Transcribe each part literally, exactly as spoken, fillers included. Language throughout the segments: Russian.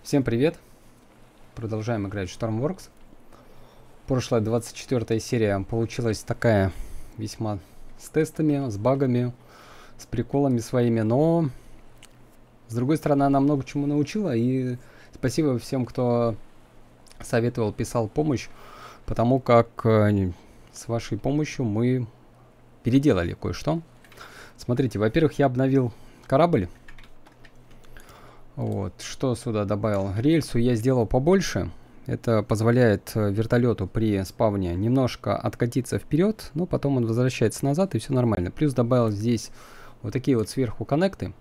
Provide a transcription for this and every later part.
Всем привет! Продолжаем играть в Stormworks. Прошлая двадцать четвёртая серия получилась такая весьма с тестами, с багами, с приколами своими, но с другой стороны она много чему научила, и спасибо всем, кто советовал, писал помощь, потому как э, с вашей помощью мы переделали кое-что. Смотрите, во-первых, я обновил корабль. Вот, что сюда добавил? Рельсу я сделал побольше. Это позволяет вертолету при спавне немножко откатиться вперед, но потом он возвращается назад, и все нормально. Плюс добавил здесь вот такие вот сверху коннекты,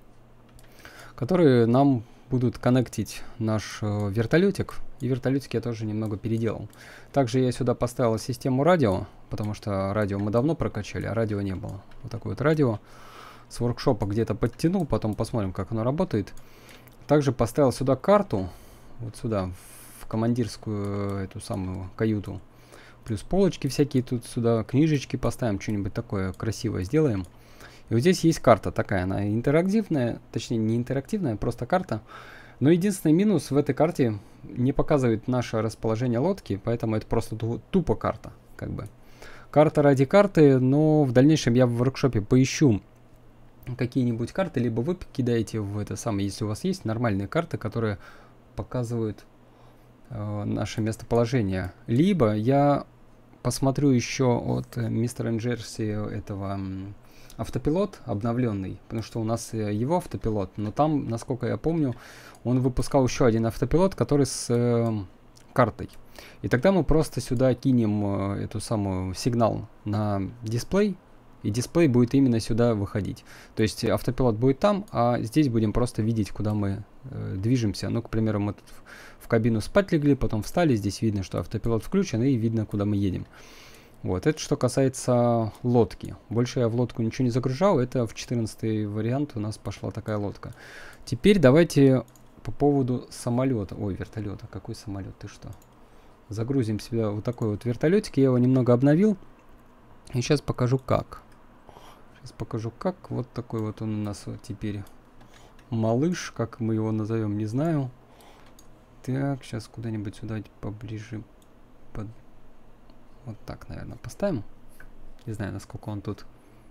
которые нам будут коннектить наш э, вертолетик. И вертолетик я тоже немного переделал. Также я сюда поставил систему радио, потому что радио мы давно прокачали, а радио не было. Вот такое вот радио. С воркшопа где-то подтянул, потом посмотрим, как оно работает. Также поставил сюда карту, вот сюда, в командирскую эту самую каюту. Плюс полочки всякие тут сюда, книжечки поставим, что-нибудь такое красивое сделаем. И вот здесь есть карта такая, она интерактивная, точнее не интерактивная, просто карта. Но единственный минус в этой карте не показывает наше расположение лодки, поэтому это просто тупо карта, как бы. Карта ради карты, но в дальнейшем я в воркшопе поищу какие-нибудь карты, либо вы кидаете в это самое, если у вас есть нормальные карты, которые показывают э, наше местоположение. Либо я посмотрю еще от э, мистера Нджерси этого м, автопилот обновленный, потому что у нас э, его автопилот, но там, насколько я помню, он выпускал еще один автопилот, который с э, картой. И тогда мы просто сюда кинем э, эту самую сигнал на дисплей, и дисплей будет именно сюда выходить. То есть автопилот будет там, а здесь будем просто видеть, куда мы э, движемся. Ну, к примеру, мы тут в, в кабину спать легли, потом встали, здесь видно, что автопилот включен, и видно, куда мы едем. Вот, это что касается лодки. Больше я в лодку ничего не загружал, это в четырнадцатый вариант у нас пошла такая лодка. Теперь давайте по поводу самолета. Ой, вертолета, какой самолет, ты что? Загрузим себе вот такой вот вертолетик, я его немного обновил. И сейчас покажу как. Сейчас покажу как. Вот такой вот он у нас вот теперь малыш, как мы его назовем, не знаю. Так, сейчас куда-нибудь сюда поближе. Под... Вот так, наверное, поставим. Не знаю, насколько он тут.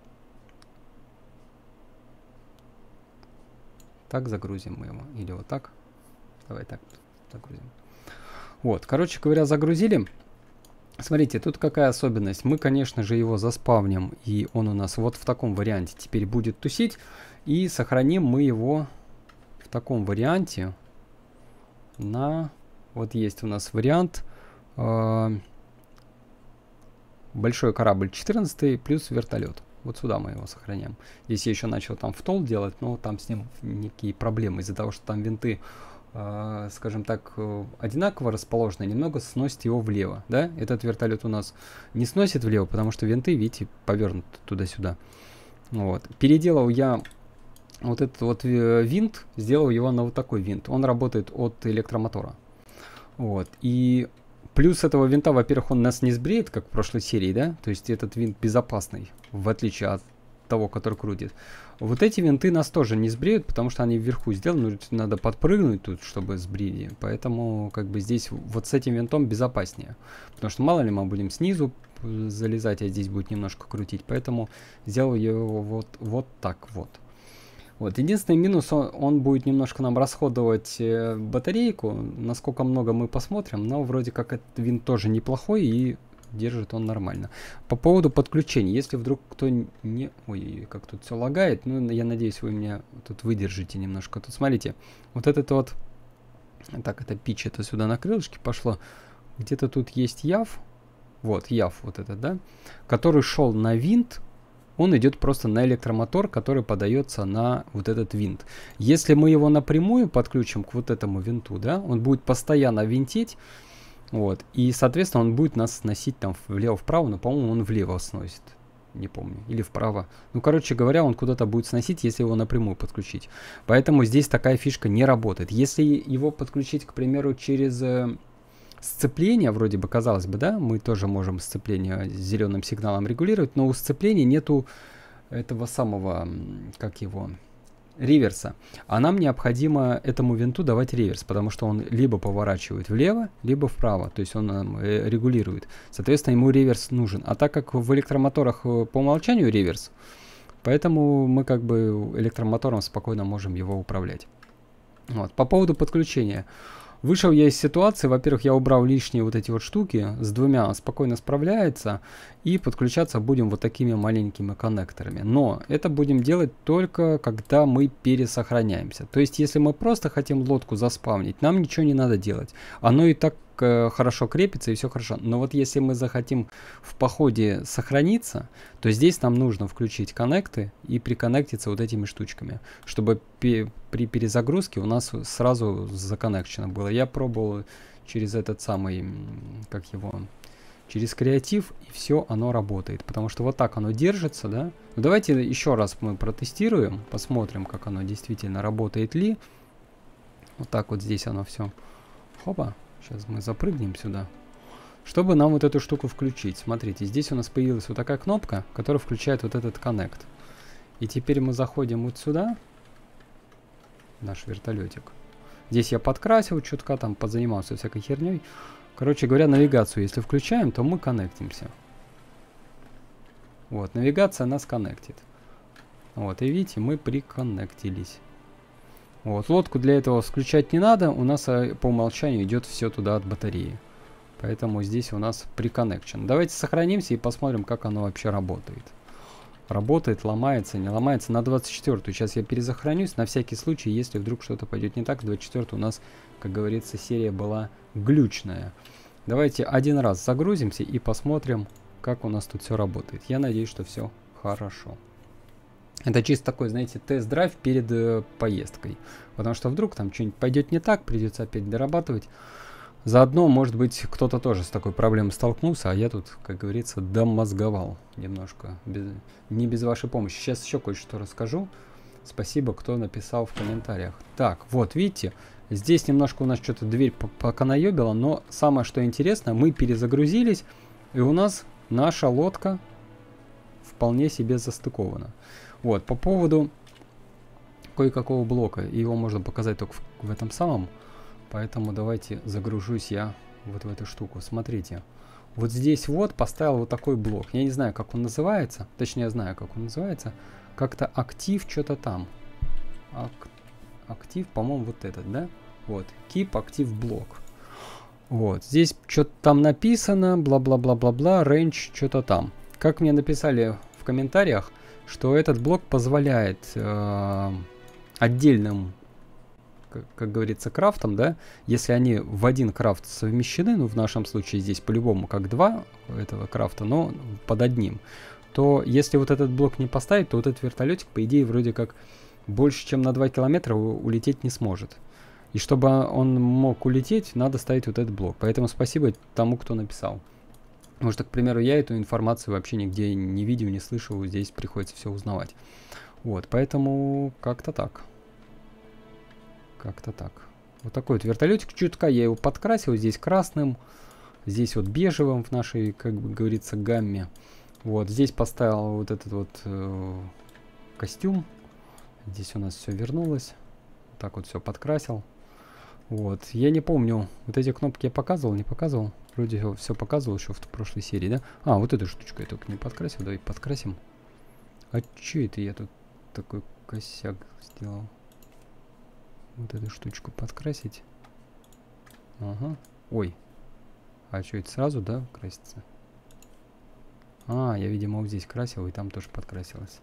Так загрузим мы его. Или вот так. Давай так загрузим. Вот, короче говоря, загрузили. Смотрите, тут какая особенность. Мы, конечно же, его заспавним, и он у нас вот в таком варианте теперь будет тусить. И сохраним мы его в таком варианте на... Вот есть у нас вариант э, большой корабль четырнадцатый плюс вертолет. Вот сюда мы его сохраняем. Здесь я еще начал там втол делать, но там с ним некие проблемы из-за того, что там винты... скажем так, одинаково расположены, немного сносит его влево, да? Этот вертолет у нас не сносит влево, потому что винты, видите, повернуты туда-сюда. Вот. Переделал я вот этот вот винт, сделал его на вот такой винт. Он работает от электромотора. Вот. И плюс этого винта, во-первых, он нас не сбреет, как в прошлой серии, да? То есть этот винт безопасный, в отличие от того, который крутит. Вот эти винты нас тоже не сбреют, потому что они вверху сделаны, надо подпрыгнуть тут, чтобы сбрили. Поэтому как бы здесь вот с этим винтом безопаснее. Потому что мало ли мы будем снизу залезать, а здесь будет немножко крутить. Поэтому сделал я его вот, вот так вот. Вот. Единственный минус, он, он будет немножко нам расходовать э, батарейку. Насколько много мы посмотрим. Но вроде как этот винт тоже неплохой и... держит он нормально. По поводу подключения, если вдруг кто не... Ой, как тут все лагает, ну, я надеюсь, вы меня тут выдержите немножко. Тут, смотрите, вот этот вот... Так, это пич, это сюда на крылышки пошло. Где-то тут есть яв. Вот, яв вот этот, да? Который шел на винт. Он идет просто на электромотор, который подается на вот этот винт. Если мы его напрямую подключим к вот этому винту, да, он будет постоянно винтить. Вот, и, соответственно, он будет нас сносить там влево-вправо, но, по-моему, он влево сносит, не помню, или вправо. Ну, короче говоря, он куда-то будет сносить, если его напрямую подключить. Поэтому здесь такая фишка не работает. Если его подключить, к примеру, через э, сцепление, вроде бы, казалось бы, да, мы тоже можем сцепление с зеленым сигналом регулировать, но у сцепления нету этого самого, как его... реверса. А нам необходимо этому винту давать реверс, потому что он либо поворачивает влево, либо вправо. То есть он нам э, регулирует. Соответственно, ему реверс нужен. А так как в электромоторах по умолчанию реверс, поэтому мы как бы электромотором спокойно можем его управлять. Вот. По поводу подключения. Вышел я из ситуации, во-первых, я убрал лишние вот эти вот штуки, с двумя спокойно справляется, и подключаться будем вот такими маленькими коннекторами. Но это будем делать только когда мы пересохраняемся. То есть, если мы просто хотим лодку заспавнить, нам ничего не надо делать. Оно и так э, хорошо крепится, и все хорошо. Но вот если мы захотим в походе сохраниться, то здесь нам нужно включить коннекты и приконнектиться вот этими штучками, чтобы при перезагрузке у нас сразу законнекчено было. Я пробовал через этот самый, как его, через креатив, и все оно работает. Потому что вот так оно держится, да. Ну, давайте еще раз мы протестируем, посмотрим, как оно действительно работает ли. Вот так вот здесь оно все. Хопа, сейчас мы запрыгнем сюда. Чтобы нам вот эту штуку включить. Смотрите, здесь у нас появилась вот такая кнопка, которая включает вот этот коннект. И теперь мы заходим вот сюда. Наш вертолетик. Здесь я подкрасил чутка, там позанимался всякой херней. Короче говоря, навигацию если включаем, то мы коннектимся. Вот, навигация нас коннектит. Вот, и видите, мы приконнектились. Вот, лодку для этого включать не надо, у нас по умолчанию идет все туда от батареи. Поэтому здесь у нас приконнекчен. Давайте сохранимся и посмотрим, как оно вообще работает. Работает, ломается, не ломается. На двадцать четвёртую сейчас я перезахоронюсь, на всякий случай, если вдруг что-то пойдет не так. двадцать четвёртую у нас, как говорится, серия была глючная. Давайте один раз загрузимся и посмотрим, как у нас тут все работает. Я надеюсь, что все хорошо. Это чисто такой, знаете, тест-драйв перед э, поездкой. Потому что вдруг там что-нибудь пойдет не так, придется опять дорабатывать. Заодно, может быть, кто-то тоже с такой проблемой столкнулся, а я тут, как говорится, домозговал немножко, без, не без вашей помощи. Сейчас еще кое-что расскажу. Спасибо, кто написал в комментариях. Так, вот, видите, здесь немножко у нас что-то дверь пока наебила, но самое, что интересно, мы перезагрузились, и у нас наша лодка вполне себе застыкована. Вот, по поводу кое-какого блока, его можно показать только в, в этом самом. Поэтому давайте загружусь я вот в эту штуку. Смотрите. Вот здесь вот поставил вот такой блок. Я не знаю, как он называется. Точнее, я знаю, как он называется. Как-то актив что-то там. Ак актив, по-моему, вот этот, да? Вот. Keep актив блок. Вот. Здесь что-то там написано. Бла-бла-бла-бла-бла. Range что-то там. Как мне написали в комментариях, что этот блок позволяет э, отдельным, как говорится, крафтом, да, если они в один крафт совмещены, ну, в нашем случае здесь по-любому как два этого крафта, но под одним, то если вот этот блок не поставить, то вот этот вертолетик, по идее, вроде как больше, чем на два километра улететь не сможет. И чтобы он мог улететь, надо ставить вот этот блок. Поэтому спасибо тому, кто написал. Потому что, к примеру, я эту информацию вообще нигде не видел, не слышал, здесь приходится все узнавать. Вот, поэтому как-то так. Как-то так. Вот такой вот вертолетик. Чутка я его подкрасил. Здесь красным. Здесь вот бежевым в нашей, как бы говорится, гамме. Вот. Здесь поставил вот этот вот э, костюм. Здесь у нас все вернулось. Так вот все подкрасил. Вот. Я не помню. Вот эти кнопки я показывал, не показывал. Вроде все показывал еще в прошлой серии, да? А, вот эту штучку я только не подкрасил. Давай подкрасим. А что это я тут такой косяк сделал? Вот эту штучку подкрасить. Ага. Ой. А что, это сразу, да, красится? А, я, видимо, вот здесь красил, и там тоже подкрасилось.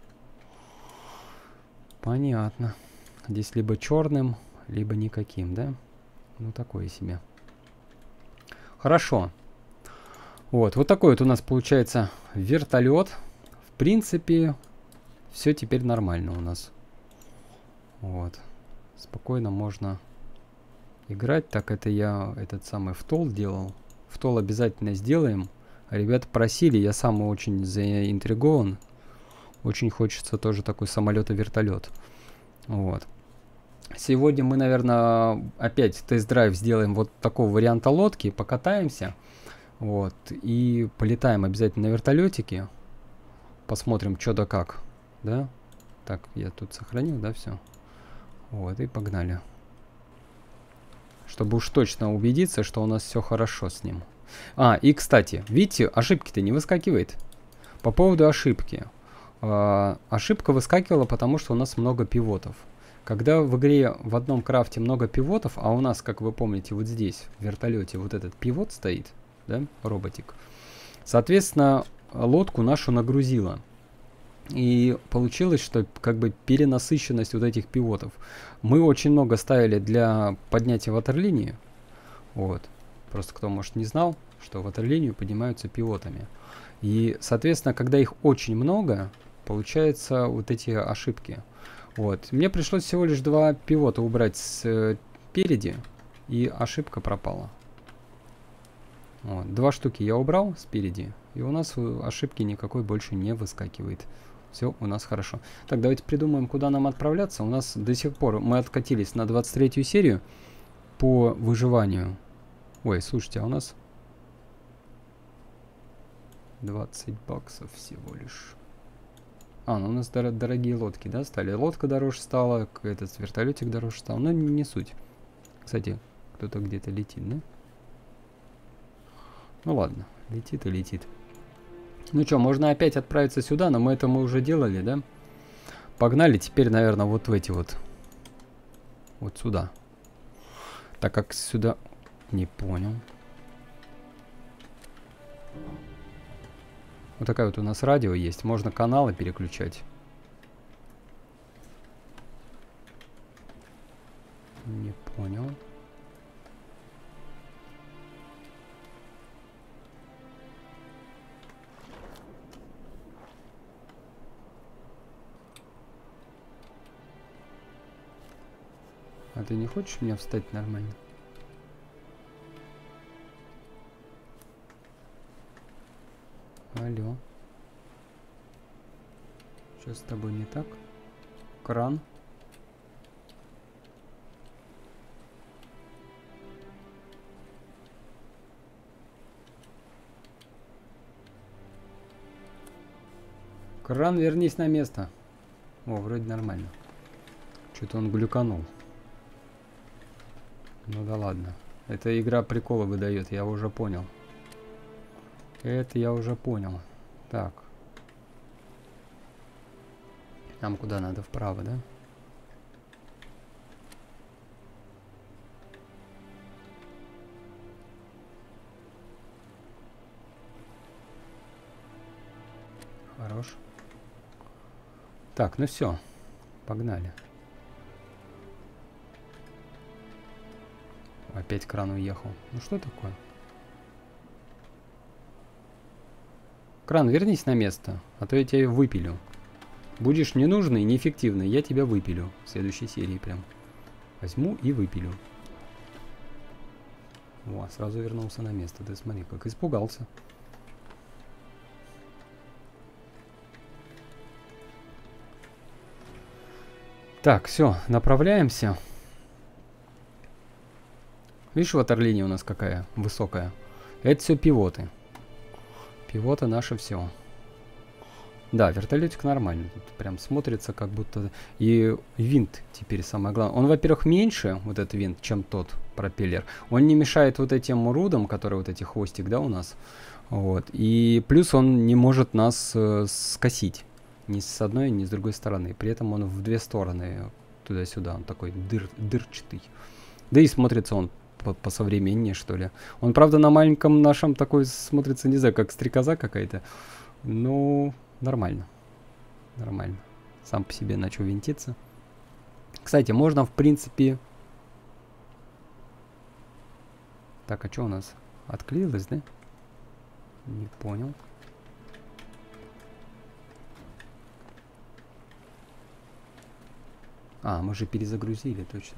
Понятно. Здесь либо черным, либо никаким, да? Ну, такое себе. Хорошо. Вот, вот такой вот у нас получается вертолет. В принципе, все теперь нормально у нас. Вот. Спокойно можно играть. Так, это я этот самый втол делал. Втол обязательно сделаем. Ребята просили, я сам очень заинтригован. Очень хочется тоже такой самолет и вертолет. Вот. Сегодня мы, наверное, опять тест-драйв сделаем вот такого варианта лодки. Покатаемся. Вот. И полетаем обязательно на вертолетике. Посмотрим, что да как. Да? Так, я тут сохранил, да, все? Вот, и погнали. Чтобы уж точно убедиться, что у нас все хорошо с ним. А, и кстати, видите, ошибки-то не выскакивает. По поводу ошибки. Э, ошибка выскакивала, потому что у нас много пивотов. Когда в игре в одном крафте много пивотов, а у нас, как вы помните, вот здесь, в вертолете, вот этот пивот стоит, да, роботик. Соответственно, лодку нашу нагрузила. И получилось, что как бы перенасыщенность вот этих пивотов. Мы очень много ставили для поднятия ватерлинии. Вот. Просто кто, может, не знал, что ватерлинию поднимаются пивотами. И, соответственно, когда их очень много, получаются вот эти ошибки. Вот. Мне пришлось всего лишь два пивота убрать спереди, и ошибка пропала. Вот. Два штуки я убрал спереди, и у нас ошибки никакой больше не выскакивает. Все у нас хорошо. Так, давайте придумаем, куда нам отправляться. У нас до сих пор мы откатились на двадцать третью серию по выживанию. Ой, слушайте, а у нас двадцать баксов всего лишь. А, ну у нас дор дорогие лодки, да, стали. Лодка дороже стала, этот вертолетик дороже стал. Но не, не суть. Кстати, кто-то где-то летит, да? Ну ладно, летит и летит. Ну что, можно опять отправиться сюда, но мы это мы уже делали, да? Погнали теперь, наверное, вот в эти вот. Вот сюда. Так как сюда... Не понял. Вот такая вот у нас радио есть. Можно каналы переключать. Не понял. А ты не хочешь меня встать нормально? Алло. Что с тобой не так? Кран. Кран, вернись на место. О, вроде нормально. Что-то он глюканул. Ну да ладно. Эта игра приколы выдает, я уже понял. Это я уже понял. Так. Нам куда надо? Вправо, да? Хорош. Так, ну все. Погнали. Опять кран уехал. Ну что такое? Кран, вернись на место, а то я тебя выпилю. Будешь ненужный, неэффективный, я тебя выпилю. В следующей серии прям. Возьму и выпилю. О, сразу вернулся на место. Ты смотри, как испугался. Так, все, направляемся. Видишь, ватерлиния у нас какая высокая. Это все пивоты. Пивоты наше все. Да, вертолетик нормальный. Тут прям смотрится как будто... И винт теперь самое главное. Он, во-первых, меньше, вот этот винт, чем тот пропеллер. Он не мешает вот этим рудам, которые вот эти хвостик, да, у нас. Вот. И плюс он не может нас э, скосить. Ни с одной, ни с другой стороны. При этом он в две стороны туда-сюда. Он такой дыр, дырчатый. Да и смотрится он посовременнее, что ли. Он, правда, на маленьком нашем такой смотрится, не знаю, как стрекоза какая-то. Ну, нормально. Нормально. Сам по себе начал винтиться. Кстати, можно, в принципе... Так, а что у нас? Отклеилось, да? Не понял. А, мы же перезагрузили, точно.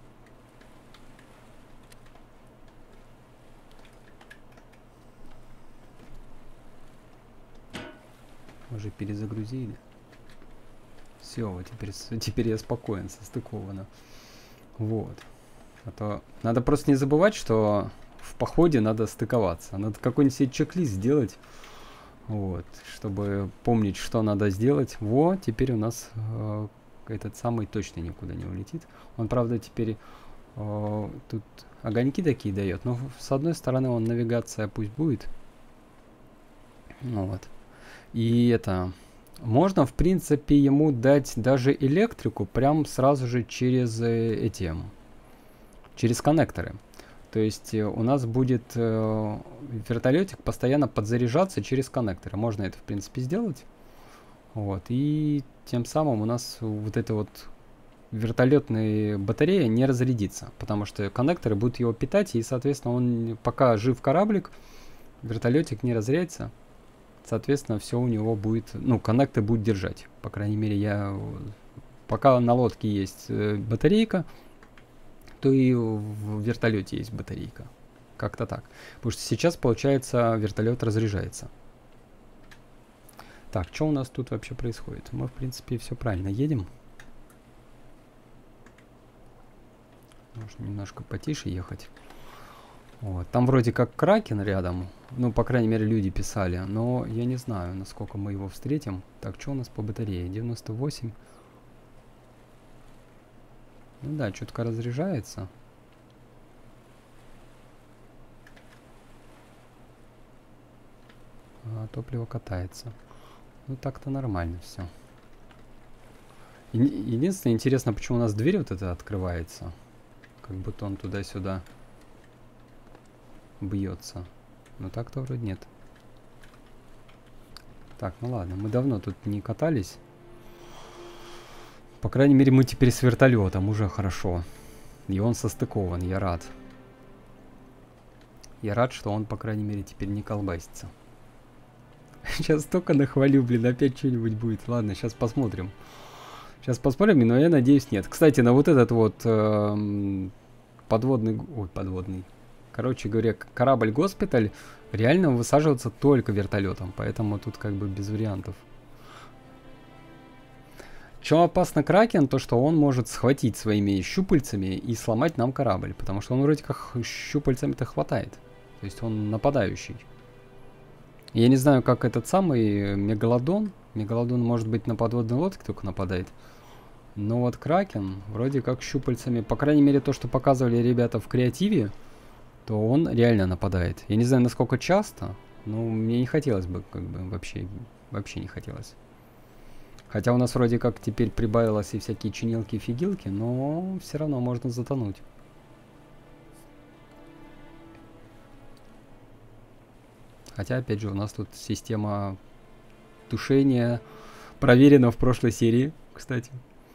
Уже перезагрузили. Все, вот теперь, теперь я спокоен, состыковано. Вот. А то надо просто не забывать, что в походе надо стыковаться. Надо какой-нибудь себе чек-лист сделать. Вот. Чтобы помнить, что надо сделать. Вот, теперь у нас э, этот самый точно никуда не улетит. Он, правда, теперь э, тут огоньки такие дает, но с одной стороны он навигация пусть будет. Ну вот. И это... Можно, в принципе, ему дать даже электрику прям сразу же через э, эти... Через коннекторы. То есть э, у нас будет э, вертолетик постоянно подзаряжаться через коннекторы. Можно это, в принципе, сделать. Вот. И тем самым у нас вот эта вот вертолетная батарея не разрядится. Потому что коннекторы будут его питать. И, соответственно, он, пока жив кораблик, вертолетик не разрядится. Соответственно, все у него будет... Ну, коннекты будут держать. По крайней мере, я... Пока на лодке есть э, батарейка, то и в вертолете есть батарейка. Как-то так. Потому что сейчас, получается, вертолет разряжается. Так, что у нас тут вообще происходит? Мы, в принципе, все правильно едем. Можно немножко потише ехать. Вот. Там вроде как Кракен рядом. Ну, по крайней мере, люди писали. Но я не знаю, насколько мы его встретим. Так, что у нас по батарее? девяносто восемь. Ну да, чутка разряжается. А топливо катается. Ну так-то нормально все. Единственное, интересно, почему у нас дверь вот эта открывается. Как будто он туда-сюда бьется. Но так-то вроде нет. Так, ну ладно, мы давно тут не катались. По крайней мере, мы теперь с вертолетом, уже хорошо. И он состыкован, я рад. Я рад, что он, по крайней мере, теперь не колбасится. Сейчас только нахвалю, блин, опять что-нибудь будет. Ладно, сейчас посмотрим. Сейчас посмотрим, но я надеюсь, нет. Кстати, на вот этот вот э, подводный... Ой, подводный. Короче говоря, корабль-госпиталь реально высаживается только вертолетом. Поэтому тут как бы без вариантов. Чем опасно Кракен, то что он может схватить своими щупальцами и сломать нам корабль. Потому что он вроде как щупальцами-то хватает. То есть он нападающий. Я не знаю, как этот самый Мегалодон. Мегалодон, может быть, на подводной лодке только нападает. Но вот Кракен вроде как щупальцами, по крайней мере, то, что показывали ребята в креативе, то он реально нападает. Я не знаю, насколько часто, но мне не хотелось бы, как бы, вообще, вообще не хотелось. Хотя у нас вроде как теперь прибавилось и всякие чинилки-фигилки, но все равно можно затонуть. Хотя, опять же, у нас тут система тушения проверена в прошлой серии, кстати.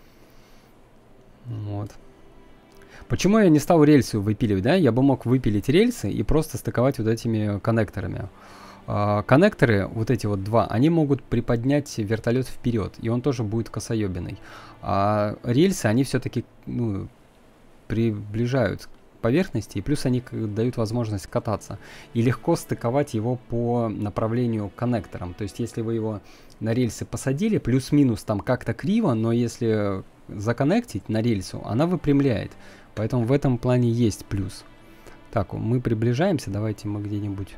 Вот. Почему я не стал рельсы выпиливать, да? Я бы мог выпилить рельсы и просто стыковать вот этими коннекторами. А, коннекторы, вот эти вот два, они могут приподнять вертолет вперед, и он тоже будет косоебиной. А рельсы, они все-таки, ну, приближают к поверхности, и плюс они дают возможность кататься. И легко стыковать его по направлению к коннекторам. То есть, если вы его на рельсы посадили, плюс-минус там как-то криво, но если законнектить на рельсу, она выпрямляет. Поэтому в этом плане есть плюс. Так, мы приближаемся. Давайте мы где-нибудь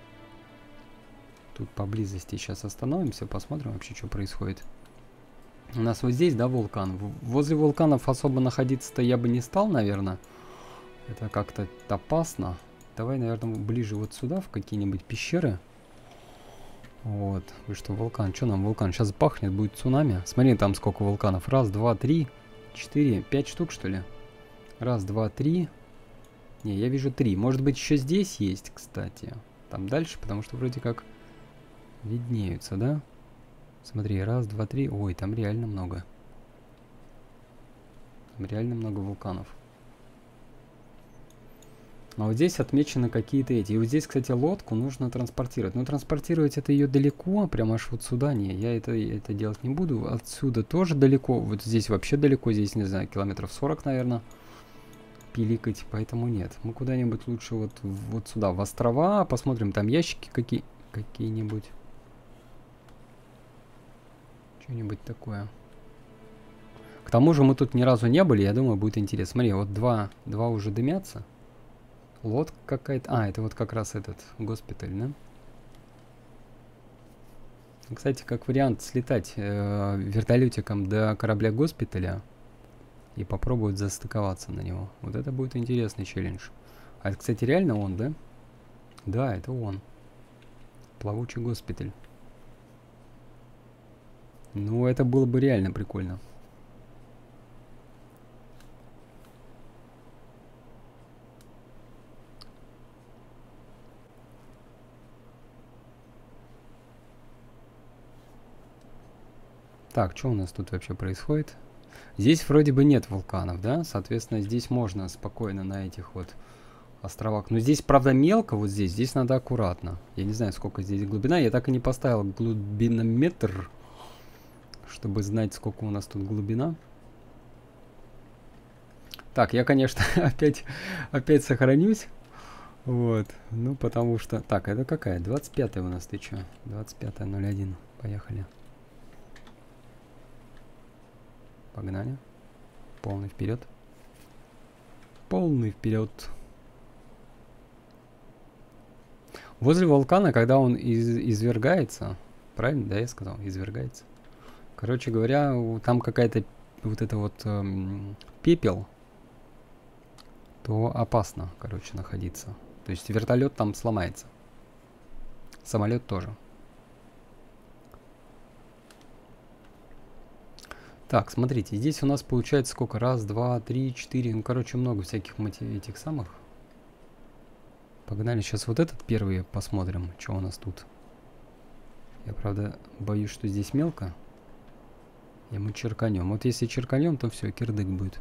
тут поблизости сейчас остановимся, посмотрим вообще, что происходит. У нас вот здесь, да, вулкан. Возле вулканов особо находиться-то я бы не стал, наверное. Это как-то опасно. Давай, наверное, ближе вот сюда, в какие-нибудь пещеры. Вот. Вы что, вулкан? Что нам вулкан? Сейчас пахнет, будет цунами. Смотри, там сколько вулканов. Раз, два, три, четыре, пять штук, что ли? Раз, два, три. Не, я вижу три. Может быть, еще здесь есть, кстати. Там дальше, потому что вроде как виднеются, да? Смотри, раз, два, три. Ой, там реально много. Там реально много вулканов. А вот здесь отмечены какие-то эти. И вот здесь, кстати, лодку нужно транспортировать. Но транспортировать это ее далеко, прям аж вот сюда. Не, я это, это делать не буду. Отсюда тоже далеко. Вот здесь вообще далеко. Здесь, не знаю, километров сорок, наверное. Пиликать, поэтому нет. Мы куда-нибудь лучше вот, вот сюда, в острова. Посмотрим, там ящики какие, какие-нибудь. Что-нибудь такое. К тому же мы тут ни разу не были. Я думаю, будет интересно. Смотри, вот два, два уже дымятся. Лодка какая-то. А, это вот как раз этот госпиталь, да? Кстати, как вариант слетать э, вертолетиком до корабля госпиталя и попробовать застыковаться на него. Вот это будет интересный челлендж. А это, кстати, реально он, да? Да, это он. Плавучий госпиталь. Ну, это было бы реально прикольно. Так, что у нас тут вообще происходит? Здесь вроде бы нет вулканов, да? Соответственно, здесь можно спокойно на этих вот островах. Но здесь, правда, мелко вот здесь. Здесь надо аккуратно. Я не знаю, сколько здесь глубина. Я так и не поставил глубинометр, чтобы знать, сколько у нас тут глубина. Так, я, конечно, опять, опять сохранюсь. Вот. Ну, потому что... Так, это какая? двадцать пятая у нас, ты чё? двадцать пятое ноль один. Поехали. Погнали. Полный вперед. Полный вперед. Возле вулкана, когда он из извергается, правильно, да, я сказал, извергается. Короче говоря, там какая-то вот это вот эм, пепел, то опасно, короче, находиться. То есть вертолет там сломается. Самолет тоже. Так, смотрите, здесь у нас получается сколько? Раз, два, три, четыре. Ну, короче, много всяких этих самых. Погнали, сейчас вот этот первый посмотрим, что у нас тут. Я, правда, боюсь, что здесь мелко. И мы черканем. Вот если черканем, то все, кирдык будет.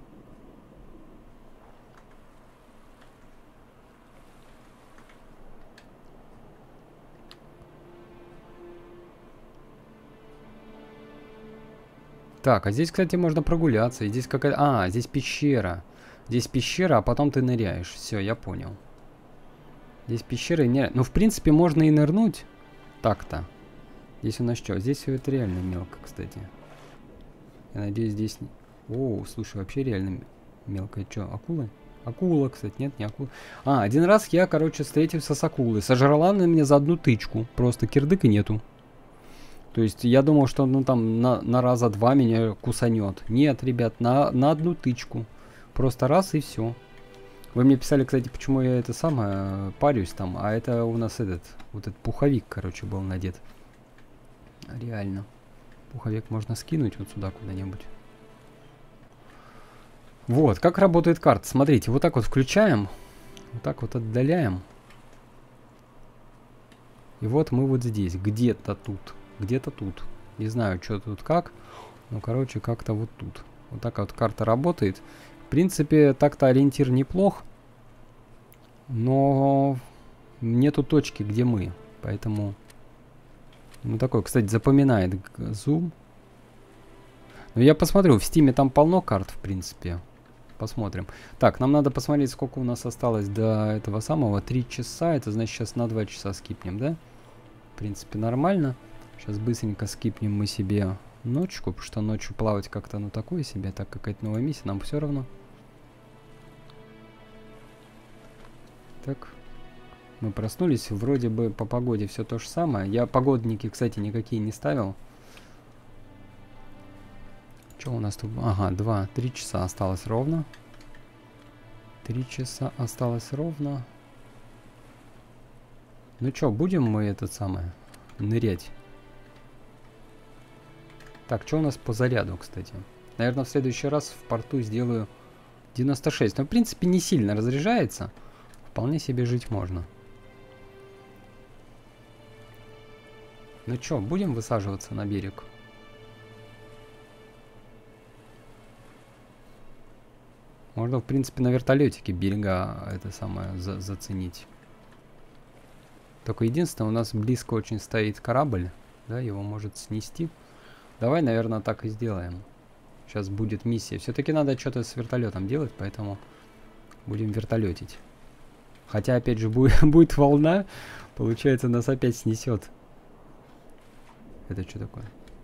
Так, а здесь, кстати, можно прогуляться. И здесь какая-то... А, здесь пещера. Здесь пещера, а потом ты ныряешь. Все, я понял. Здесь пещера и не... Ну, в принципе, можно и нырнуть. Так-то. Здесь у нас что? Здесь все это реально мелко, кстати. Я надеюсь, здесь... О, слушай, вообще реально мелкое. Что, акулы? Акула, кстати. Нет, не акула. А, один раз я, короче, встретился с акулой. Сожрала на меня за одну тычку. Просто кирдыка нету. То есть я думал, что ну там на, на раза два меня кусанет. Нет, ребят, на, на одну тычку. Просто раз и все. Вы мне писали, кстати, почему я это самое парюсь там. А это у нас этот, вот этот пуховик, короче, был надет. Реально. Пуховик можно скинуть вот сюда куда-нибудь. Вот, как работает карта. Смотрите, вот так вот включаем. Вот так вот отдаляем. И вот мы вот здесь, где-то тут. Где-то тут. Не знаю, что тут как. Ну, короче, как-то вот тут. Вот так вот карта работает. В принципе, так-то ориентир неплох. Но нету точки, где мы. Поэтому... Ну, такой, кстати, запоминает зум. Но я посмотрю. В Стиме там полно карт, в принципе. Посмотрим. Так, нам надо посмотреть, сколько у нас осталось до этого самого. Три часа. Это значит, сейчас на два часа скипнем, да? В принципе, нормально. Сейчас быстренько скипнем мы себе ночку, потому что ночью плавать как-то, ну, такое себе, так какая-то новая миссия, нам все равно. Так, мы проснулись, вроде бы по погоде все то же самое. Я погодники, кстати, никакие не ставил. Что у нас тут? Ага, два, три часа осталось ровно. Три часа осталось ровно. Ну что, будем мы этот самый нырять? Так, что у нас по заряду, кстати? Наверное, в следующий раз в порту сделаю девяносто шесть. Но, в принципе, не сильно разряжается. Вполне себе жить можно. Ну что, будем высаживаться на берег? Можно, в принципе, на вертолетике берега это самое за заценить. Только единственное, у нас близко очень стоит корабль. Да, его может снести. Давай, наверное, так и сделаем. Сейчас будет миссия. Все-таки надо что-то с вертолетом делать, поэтому будем вертолетить. Хотя, опять же, будет, будет волна. Получается, нас опять снесет. Это что такое?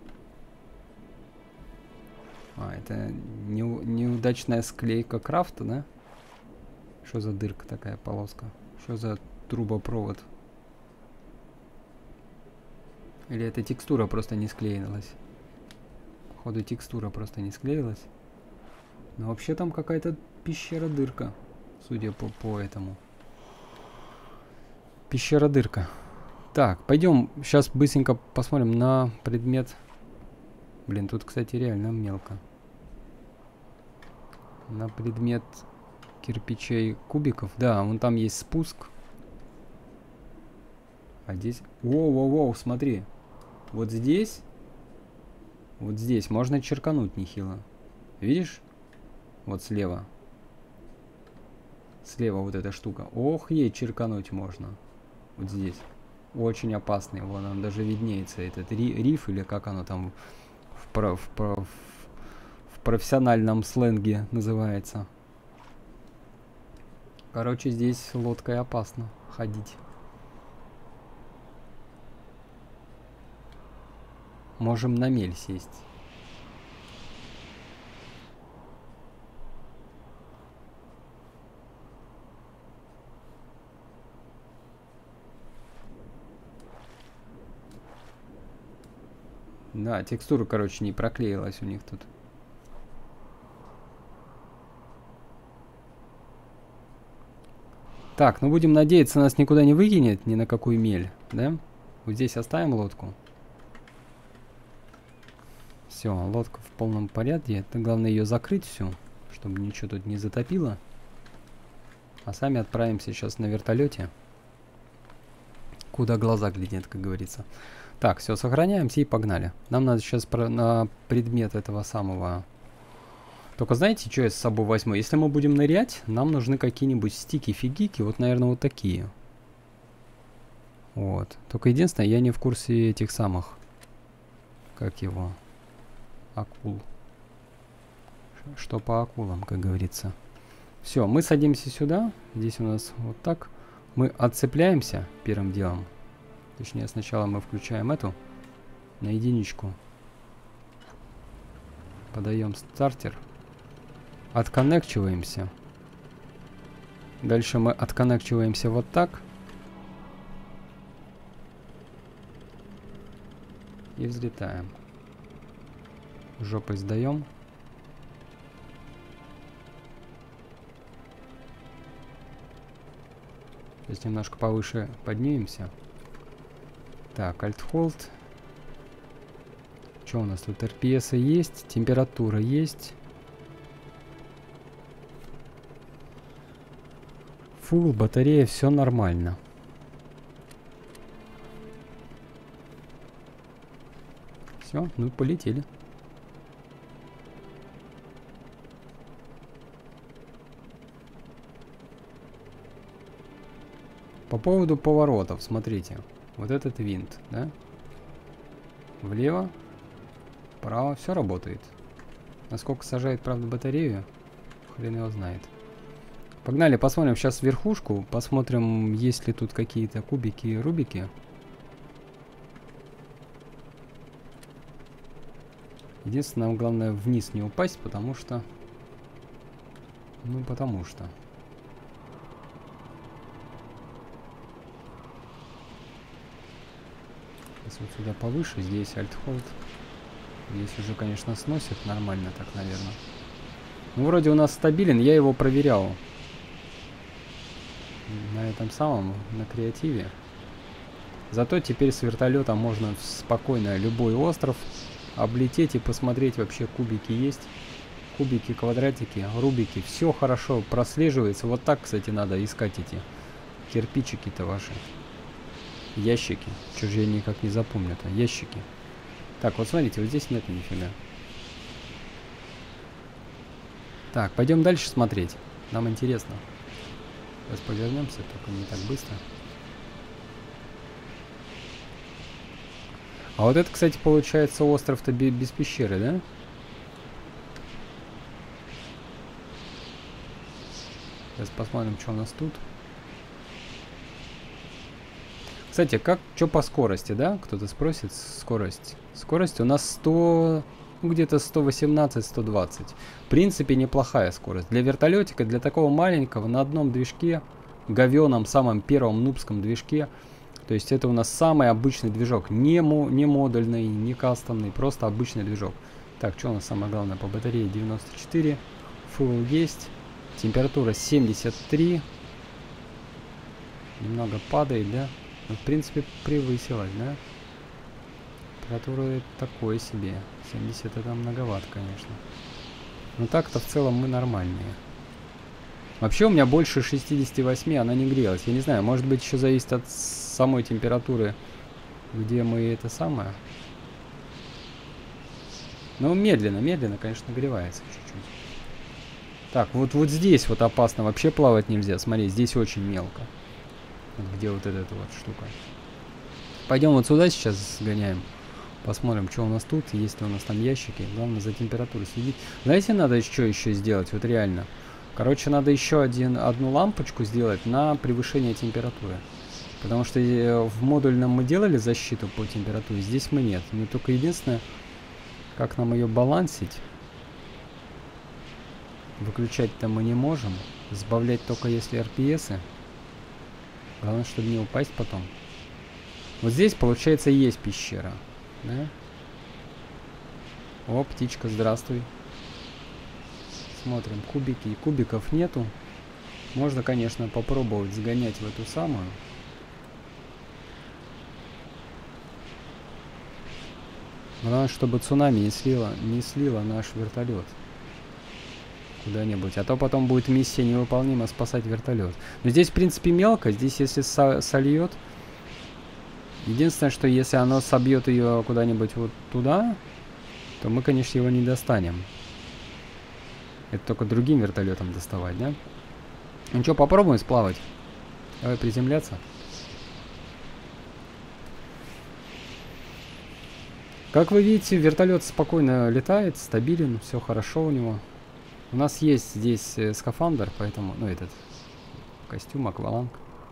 А, это не, неудачная склейка крафта, да? Что за дырка такая, полоска? Что за трубопровод? Или эта текстура просто не склеилась? Походу текстура просто не склеилась. Но вообще там какая-то пещера-дырка. Судя по, по этому. Пещера-дырка. Так, пойдем сейчас быстренько посмотрим на предмет. Блин, тут, кстати, реально мелко. На предмет кирпичей кубиков. Да, вон там есть спуск. А здесь... Воу-воу-воу, смотри. Вот здесь... Вот здесь можно черкануть нехило. Видишь? Вот слева. Слева вот эта штука. Ох, ей черкануть можно. Вот здесь. Очень опасный. Вон он даже виднеется. Этот ри риф, или как оно там в, про в, про в, в профессиональном сленге называется. Короче, здесь лодкой опасно ходить. Можем на мель сесть. Да, текстура, короче, не проклеилась у них тут. Так, ну будем надеяться, нас никуда не выкинет, ни на какую мель, да? Вот здесь оставим лодку. Все, лодка в полном порядке. Это главное ее закрыть всю, чтобы ничего тут не затопило. А сами отправимся сейчас на вертолете. Куда глаза глядят, как говорится. Так, все, сохраняемся и погнали. Нам надо сейчас про на предмет этого самого... Только знаете, что я с собой возьму? Если мы будем нырять, нам нужны какие-нибудь стики-фигики. Вот, наверное, вот такие. Вот. Только единственное, я не в курсе этих самых... Как его? Акул. Что по акулам, как говорится. Все, мы садимся сюда. Здесь у нас вот так. Мы отцепляемся первым делом. Точнее, сначала мы включаем эту на единичку. Подаем стартер. Отконнекчиваемся. Дальше мы отконнекчиваемся вот так. И взлетаем. Жопой сдаем. Сейчас немножко повыше поднимемся. Так, Alt-Hold. Что у нас тут? эр пи эс есть, температура есть. Фул, батарея, все нормально. Все, ну полетели. По поводу поворотов, смотрите. Вот этот винт, да? Влево, вправо, все работает. Насколько сажает, правда, батарею, хрен его знает. Погнали, посмотрим сейчас верхушку. Посмотрим, есть ли тут какие-то кубики и рубики. Единственное, нам главное вниз не упасть, потому что... Ну, потому что... Вот сюда повыше, здесь Alt-Hold. Здесь уже, конечно, сносит нормально так, наверное. Ну, вроде у нас стабилен, я его проверял. На этом самом, на креативе. Зато теперь с вертолета можно спокойно любой остров облететь и посмотреть, вообще кубики есть. Кубики, квадратики, рубики. Все хорошо прослеживается. Вот так, кстати, надо искать эти кирпичики-то ваши. Ящики. Чё же я никак не запомню-то? Ящики. Так, вот смотрите, вот здесь нет нифига. Так, пойдем дальше смотреть. Нам интересно. Сейчас повернемся, только не так быстро. А вот это, кстати, получается остров-то без пещеры, да? Сейчас посмотрим, что у нас тут. Кстати, как, что по скорости, да? Кто-то спросит, скорость. Скорость у нас сто, ну, где-то сто восемнадцать — сто двадцать. В принципе, неплохая скорость. Для вертолетика, для такого маленького, на одном движке, говеном, самом первом нубском движке, То есть это у нас самый обычный движок. Не, мо не модульный, не кастомный, просто обычный движок. Так, что у нас самое главное по батарее? девяносто четыре. Full есть. Температура семьдесят три. Немного падает, да? Ну, в принципе, превысилась, да? Температура такое себе. семьдесят это многовато, конечно. Но так-то в целом мы нормальные. Вообще у меня больше шестидесяти восьми она не грелась. Я не знаю, может быть еще зависит от самой температуры, где мы это самое. Ну, медленно, медленно, конечно, нагревается чуть-чуть. Так, вот, вот здесь вот опасно. Вообще плавать нельзя. Смотри, здесь очень мелко. Вот где вот эта вот штука. Пойдем вот сюда сейчас сгоняем. Посмотрим, что у нас тут. Есть ли у нас там ящики. Главное за температурой следить. Знаете, надо что еще сделать? Вот реально. Короче, надо еще один, одну лампочку сделать на превышение температуры. Потому что в модульном мы делали защиту по температуре. Здесь мы нет. Но только единственное, как нам ее балансить. Выключать-то мы не можем. Сбавлять только если эр пи эсы. Главное, чтобы не упасть потом. Вот здесь, получается, есть пещера. Да? О, птичка, здравствуй. Смотрим, кубики. Кубиков нету. Можно, конечно, попробовать сгонять в эту самую. Главное, чтобы цунами не слило, не слило наш вертолет куда-нибудь. А то потом будет миссия невыполнима спасать вертолет. Но здесь, в принципе, мелко. Здесь, если со сольет... Единственное, что если оно собьет ее куда-нибудь вот туда, то мы, конечно, его не достанем. Это только другим вертолетом доставать, да? Ну что, попробуем сплавать? Давай приземляться. Как вы видите, вертолет спокойно летает, стабилен, все хорошо у него. У нас есть здесь э, скафандр, поэтому, ну, этот костюм, акваланг.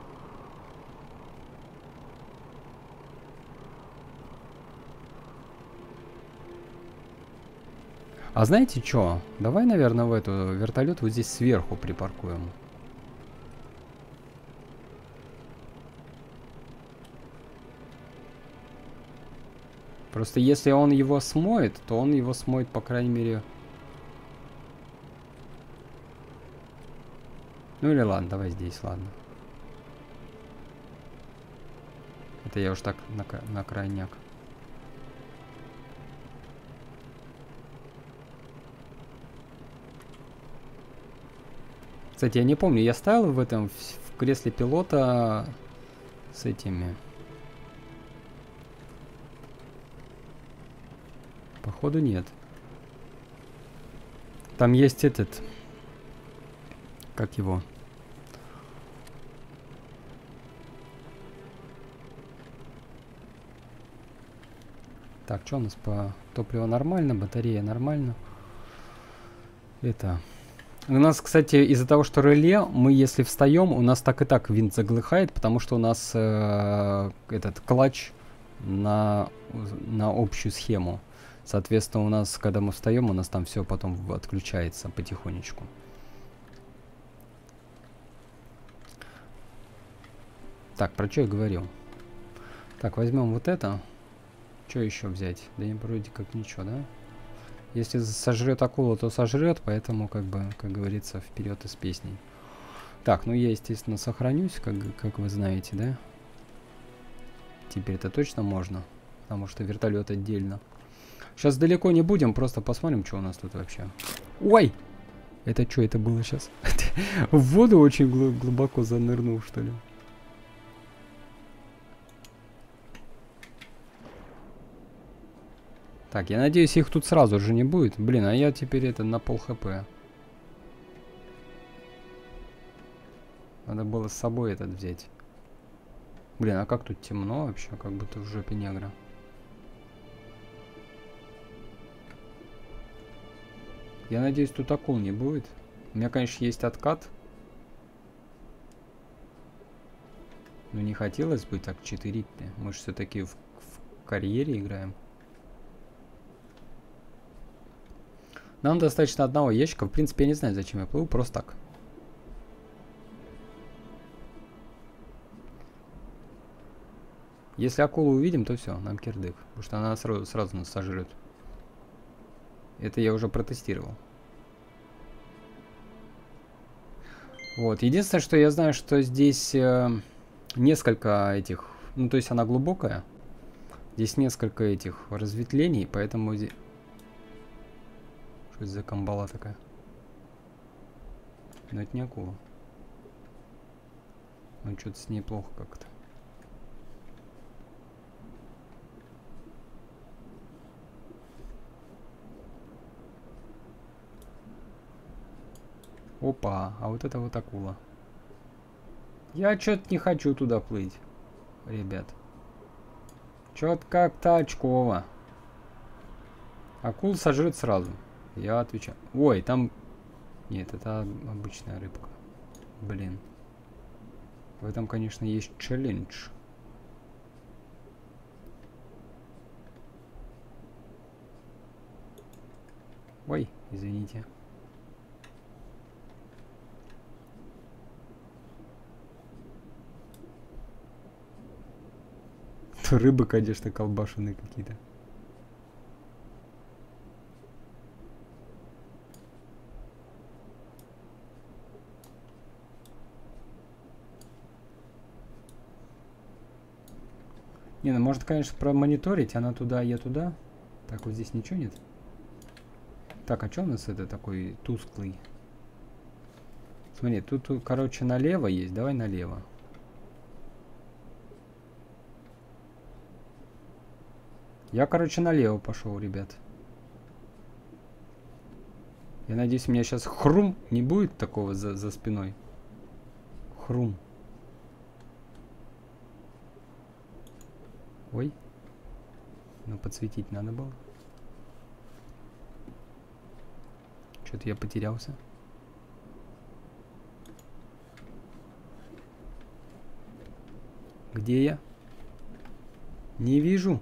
А знаете что? Давай, наверное, в эту вертолет вот здесь сверху припаркуем. Просто если он его смоет, то он его смоет, по крайней мере... Ну или ладно, давай здесь, ладно. Это я уж так на, на крайняк. Кстати, я не помню, я ставил в этом, в, в кресле пилота с этими... Походу нет. Там есть этот... Как его? Так, что у нас по топливу нормально, батарея нормально. Это... У нас, кстати, из-за того, что реле, мы если встаем, у нас так и так винт заглыхает, потому что у нас э, этот клатч на, на общую схему. Соответственно, у нас, когда мы встаем, у нас там все потом отключается потихонечку. Так, про что я говорил? Так, возьмем вот это. Что еще взять? Да не вроде как ничего, да? Если сожрет акула, то сожрет, поэтому, как бы, как говорится, вперед из песней. Так, ну я, естественно, сохранюсь, как, как вы знаете, да? Теперь это точно можно, потому что вертолет отдельно. Сейчас далеко не будем, просто посмотрим, что у нас тут вообще. Ой! Это что это было сейчас? В воду очень глубоко занырнул, что ли? Так, я надеюсь, их тут сразу же не будет. Блин, а я теперь это на пол хп. Надо было с собой этот взять. Блин, а как тут темно вообще, как будто в жопе негра. Я надеюсь, тут акул не будет. У меня, конечно, есть откат. Но не хотелось бы так читерить. Мы же все-таки в, в карьере играем. Нам достаточно одного ящика. В принципе, я не знаю, зачем я плыву. Просто так. Если акулу увидим, то все, нам кирдык. Потому что она сразу, сразу нас сожрет. Это я уже протестировал. Вот. Единственное, что я знаю, что здесь э, несколько этих... Ну, то есть она глубокая. Здесь несколько этих разветвлений, поэтому здесь... Что это за камбала такая? Но это не акула. Ну, что-то с ней плохо как-то. Опа, а вот это вот акула. Я что-то не хочу туда плыть, ребят. Что-то как-то очково. Акул сожрет сразу. Я отвечаю. Ой, там... Нет, это обычная рыбка. Блин. В этом, конечно, есть челлендж. Ой, извините. Рыбы, конечно, колбашеные какие-то. Не, ну может, конечно, промониторить. Она туда, я туда. Так, вот здесь ничего нет. Так, а что у нас это такой тусклый? Смотри, тут, тут, короче, налево есть. Давай налево. Я, короче, налево пошел, ребят. Я надеюсь, у меня сейчас хрум не будет такого за, за спиной. Хрум. Ой. Ну, подсветить надо было. Что-то я потерялся. Где я? Не вижу.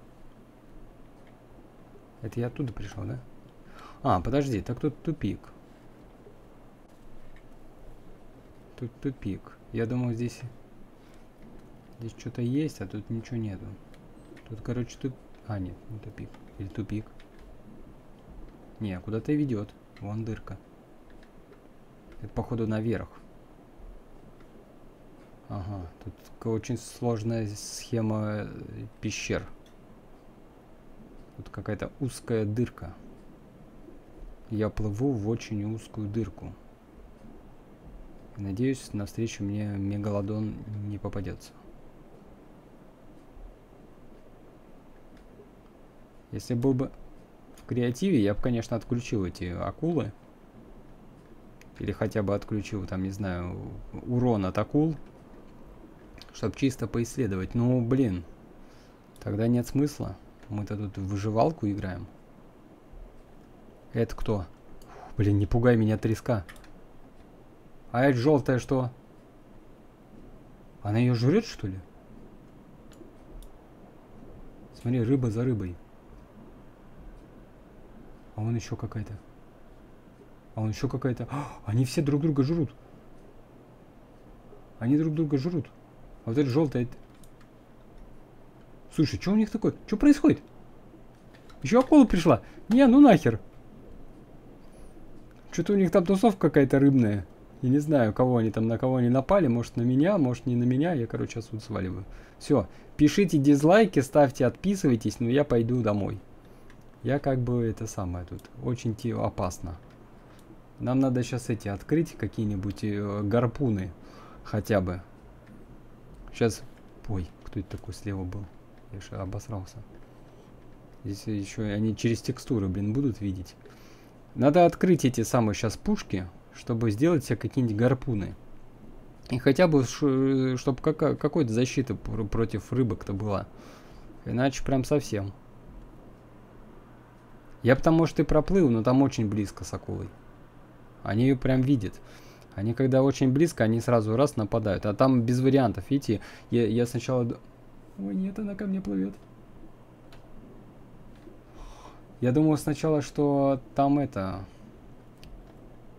Это я оттуда пришел, да? А, подожди, так тут тупик. Тут тупик. Я думал, здесь... Здесь что-то есть, а тут ничего нету. Тут, короче, туп... А, нет, не тупик. Или тупик. Не, куда-то ведет. Вон дырка. Это, походу, наверх. Ага, тут очень сложная схема пещер. Тут какая-то узкая дырка. Я плыву в очень узкую дырку. Надеюсь, навстречу мне мегалодон не попадется. Если был бы в креативе, я бы, конечно, отключил эти акулы. Или хотя бы отключил, там, не знаю, урон от акул. Чтобы чисто поисследовать. Ну, блин. Тогда нет смысла. Мы-то тут в выживалку играем. Это кто? Фу, блин, не пугай меня, треска. А это желтая что? Она ее жрет, что ли? Смотри, рыба за рыбой. А вон еще какая-то. А вон еще какая-то. А, они все друг друга жрут. Они друг друга жрут. А вот это желтая. Слушай, что у них такое? Что происходит? Еще акула пришла. Не, ну нахер. Что-то у них там тусовка какая-то рыбная. Я не знаю, кого они там, на кого они напали. Может, на меня, может, не на меня. Я, короче, отсюда сваливаю. Все. Пишите дизлайки, ставьте, отписывайтесь. Но я пойду домой. Я как бы это самое тут. Очень опасно. Нам надо сейчас эти открыть какие-нибудь э, гарпуны. Хотя бы. Сейчас... Ой, кто это такой слева был? Я же обосрался. Здесь еще они через текстуры, блин, будут видеть. Надо открыть эти самые сейчас пушки, чтобы сделать себе какие-нибудь гарпуны. И хотя бы, чтобы какой-то защита против рыбок-то была. Иначе прям совсем. Я бы там, может, и проплыл, но там очень близко с акулой. Они ее прям видят. Они когда очень близко, они сразу раз нападают. А там без вариантов, видите, я, я сначала... Ой, нет, она ко мне плывет. Я думал сначала, что там это...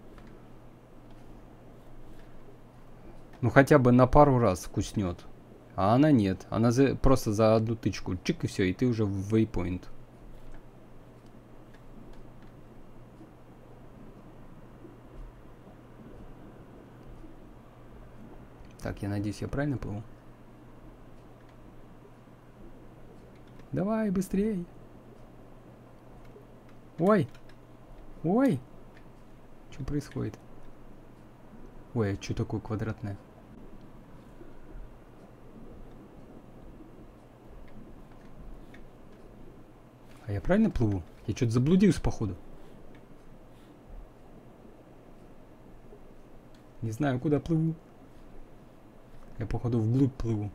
Ну хотя бы на пару раз вкуснет. А она нет. Она за, просто за одну тычку. Чик, и все, и ты уже в waypoint. Так, я надеюсь, я правильно плыву? Давай, быстрей. Ой. Ой. Что происходит? Ой, а что такое квадратное? А я правильно плыву? Я что-то заблудился, походу. Не знаю, куда плыву. Я, походу, вглубь плыву.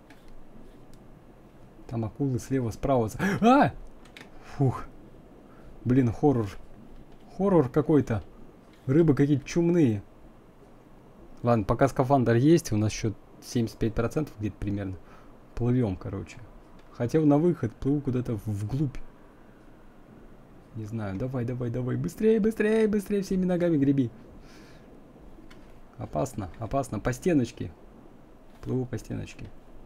Там акулы слева, справа. А! Фух. Блин, хоррор. Хоррор какой-то. Рыбы какие-то чумные. Ладно, пока скафандр есть, у нас еще семьдесят пять процентов где-то примерно. Плывем, короче. Хотел на выход, плыву куда-то вглубь. Не знаю, давай, давай, давай. Быстрее, быстрее, быстрее, всеми ногами греби. Опасно, опасно. По стеночке. Плыву по стеночке.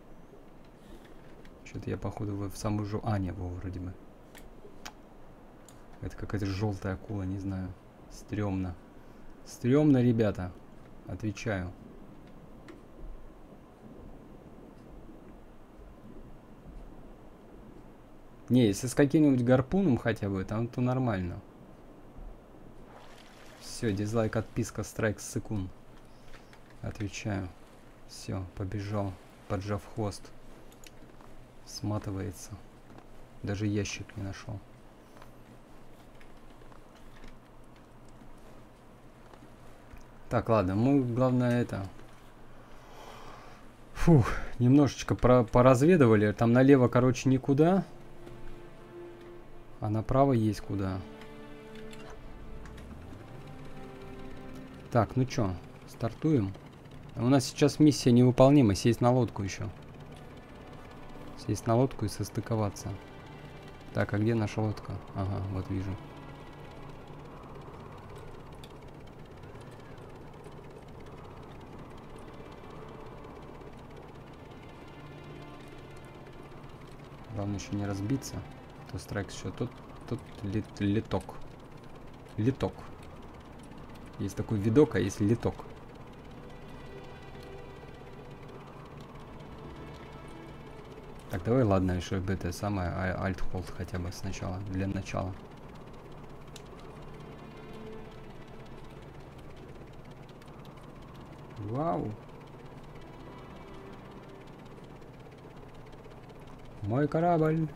Что-то я, походу, в самую жо... А, не, во, вроде бы. Это какая-то желтая акула, не знаю. Стремно. Стремно, ребята. Отвечаю. Не, если с каким-нибудь гарпуном хотя бы, там то нормально. Все, дизлайк, отписка, страйк, секунд. Отвечаю. Все, побежал, поджав хвост. Сматывается. Даже ящик не нашел. Так, ладно, мы, главное, это... Фух, немножечко про поразведывали. Там налево, короче, никуда. А направо есть куда. Так, ну чё, стартуем. У нас сейчас миссия невыполнима. Сесть на лодку еще. Сесть на лодку и состыковаться. Так, а где наша лодка? Ага, вот вижу. Главное еще не разбиться. То страйк еще. Тут, тут лит, литок. Литок. Есть такой видок, а есть литок. Так, давай, ладно, еще это самое альт-холд хотя бы сначала, для начала. Вау. Мой корабль.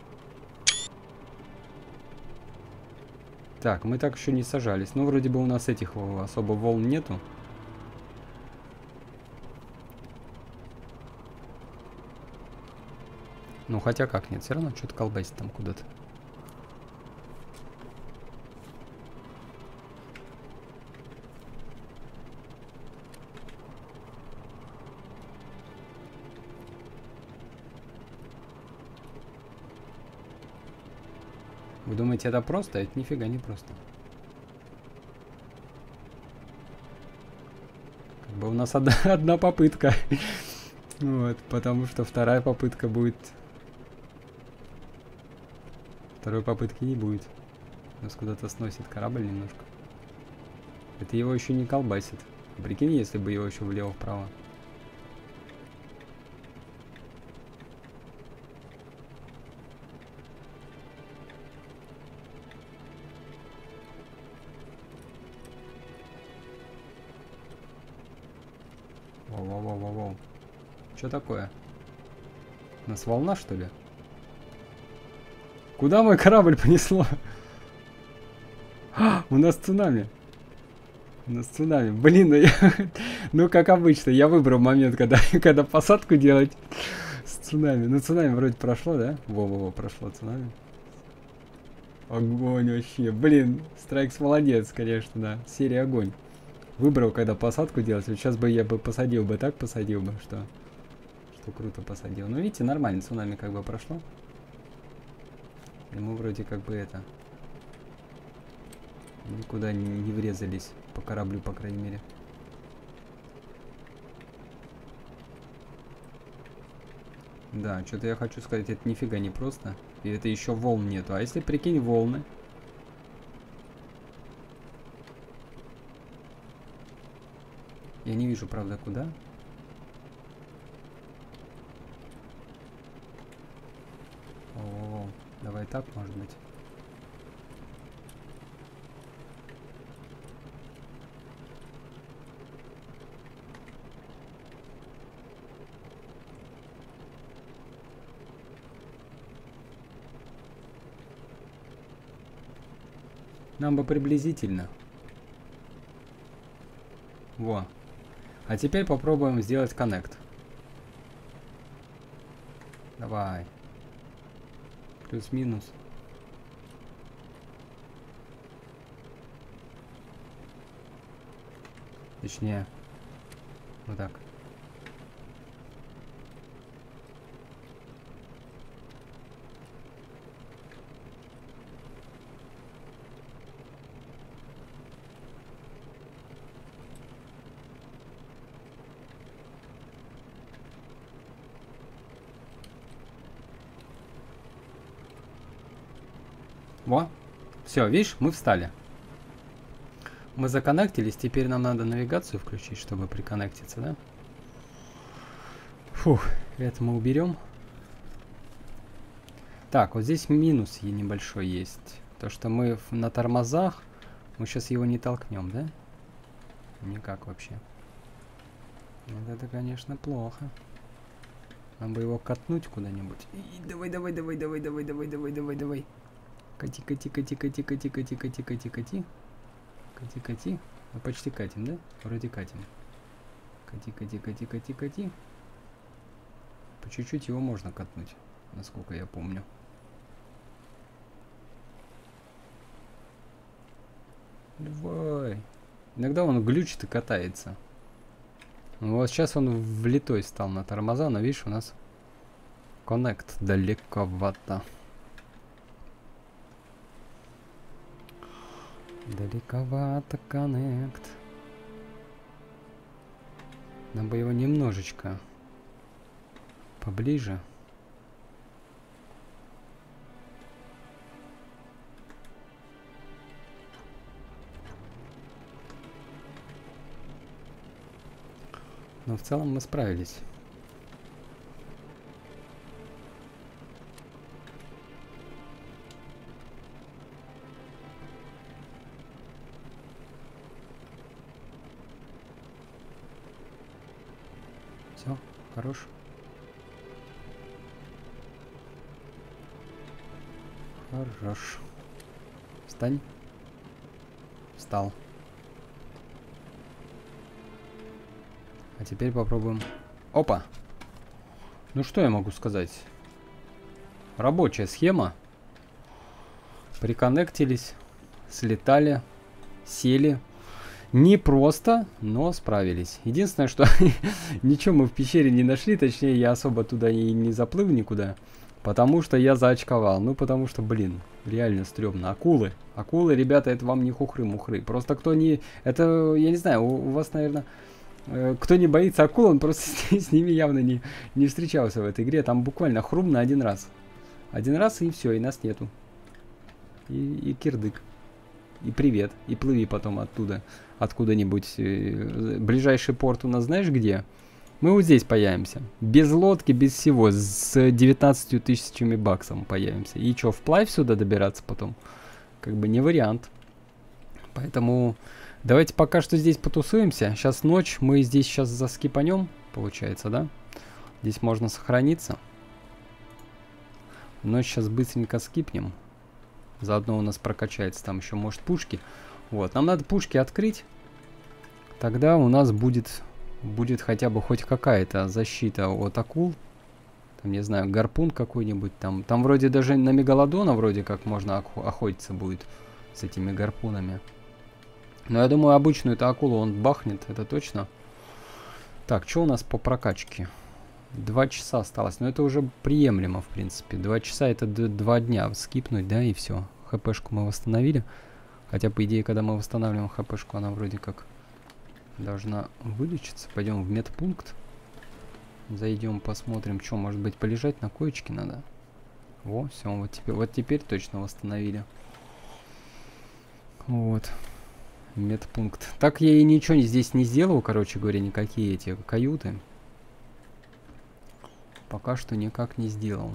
Так, мы так еще не сажались. Ну, вроде бы у нас этих особо волн нету. Ну, хотя как нет, все равно что-то колбасит там куда-то. Вы думаете, это просто? Это нифига не просто. Как бы у нас одна, одна попытка. Вот, потому что вторая попытка будет... Второй попытки не будет. Нас куда-то сносит корабль немножко. Это его еще не колбасит. Прикинь, если бы его еще влево-вправо. Воу-воу-воу-воу. Что такое? У нас волна, что ли? Куда мой корабль понесло? А, у нас цунами. У нас цунами. Блин, ну, я, ну как обычно, я выбрал момент, когда, когда посадку делать с цунами. Ну цунами вроде прошло, да? Во-во-во, прошло цунами. Огонь вообще. Блин, Страйкс молодец, конечно, да. Серия огонь. Выбрал, когда посадку делать. Вот сейчас бы я бы посадил бы, так посадил бы, что... Что круто посадил. Ну видите, нормально, цунами как бы прошло. И мы вроде как бы это... Никуда не, не врезались. По кораблю, по крайней мере. Да, что-то я хочу сказать, это нифига не просто. И это еще волн нету. А если прикинь волны? Я не вижу, правда, куда. О, давай так, может быть. Нам бы приблизительно. Во. А теперь попробуем сделать коннект. Давай. Плюс-минус. Точнее, вот так. Во. Все, видишь, мы встали. Мы законнектились, теперь нам надо навигацию включить, чтобы приконнектиться, да? Фух, это мы уберем. Так, вот здесь минус небольшой есть. То, что мы на тормозах, мы сейчас его не толкнем, да? Никак вообще. Вот это, конечно, плохо. Нам бы его катнуть куда-нибудь. Давай, давай, давай, давай, давай, давай, давай, давай, давай. Кати, кати, кати, кати, кати, кати, кати, кати, кати. Кати, кати. Мы почти катим, да? Вроде катим. Кати, кати, кати, кати, кати. По чуть-чуть его можно катнуть, насколько я помню. Давай. Иногда он глючит и катается. Вот сейчас он влитой стал на тормоза, но видишь, у нас коннект далековато. Далековато коннект. Нам бы его немножечко поближе. Но в целом мы справились. Все, хорош. Хорош. Встань. Встал. А теперь попробуем. Опа! Ну что я могу сказать? Рабочая схема. Приконнектились, слетали, сели. Не просто, но справились. Единственное, что ничего мы в пещере не нашли, точнее я особо туда и не заплыл никуда, потому что я заочковал. Ну потому что, блин, реально стрёмно. Акулы. Акулы, ребята, это вам не хухры-мухры. Просто кто не... Это, я не знаю, у, у вас, наверное... Кто не боится акул, он просто с ними явно не, не встречался в этой игре. Там буквально хрум на один раз. Один раз и все, и нас нету. И, и кирдык. И привет. И плыви потом оттуда. Откуда-нибудь. Ближайший порт у нас знаешь где? Мы вот здесь появимся. Без лодки, без всего. С девятнадцатью тысячами баксов появимся. И что, вплавь сюда добираться потом? Как бы не вариант. Поэтому... Давайте пока что здесь потусуемся. Сейчас ночь, мы здесь сейчас заскипанем, получается, да? Здесь можно сохраниться. Ночь сейчас быстренько скипнем. Заодно у нас прокачается там еще, может, пушки. Вот, нам надо пушки открыть. Тогда у нас будет, будет хотя бы хоть какая-то защита от акул. Там, не знаю, гарпун какой-нибудь. Там, там вроде даже на мегалодона вроде как можно охотиться будет с этими гарпунами. Но я думаю, обычную эту акулу он бахнет, это точно. Так, что у нас по прокачке? Два часа осталось. Но это уже приемлемо, в принципе. Два часа это два дня скипнуть, да, и все. ХПшку мы восстановили. Хотя, по идее, когда мы восстанавливаем ХПшку, она вроде как должна вылечиться. Пойдем в медпункт. Зайдем, посмотрим, что, может быть, полежать на коечке надо. Во, все, вот теперь, вот теперь точно восстановили. Вот. Медпункт. Так я и ничего здесь не сделал, короче говоря, никакие эти каюты. Пока что никак не сделал.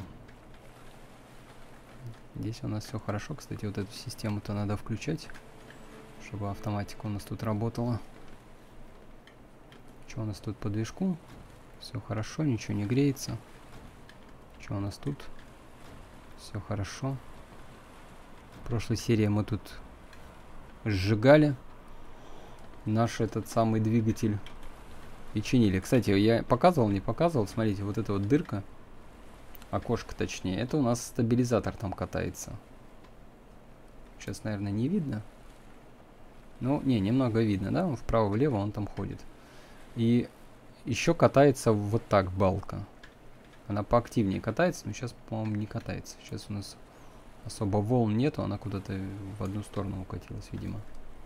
Здесь у нас все хорошо. Кстати, вот эту систему-то надо включать, чтобы автоматика у нас тут работала. Что у нас тут по движку? Все хорошо, ничего не греется. Что у нас тут? Все хорошо. В прошлой серии мы тут сжигали наш этот самый двигатель и чинили. Кстати, я показывал, не показывал. Смотрите, вот эта вот дырка, окошко точнее, это у нас стабилизатор там катается. Сейчас, наверное, не видно. Ну, не, немного видно, да? Вправо-влево он там ходит. И еще катается вот так балка. Она поактивнее катается, но сейчас, по-моему, не катается. Сейчас у нас особо волн нету, она куда-то в одну сторону укатилась, видимо.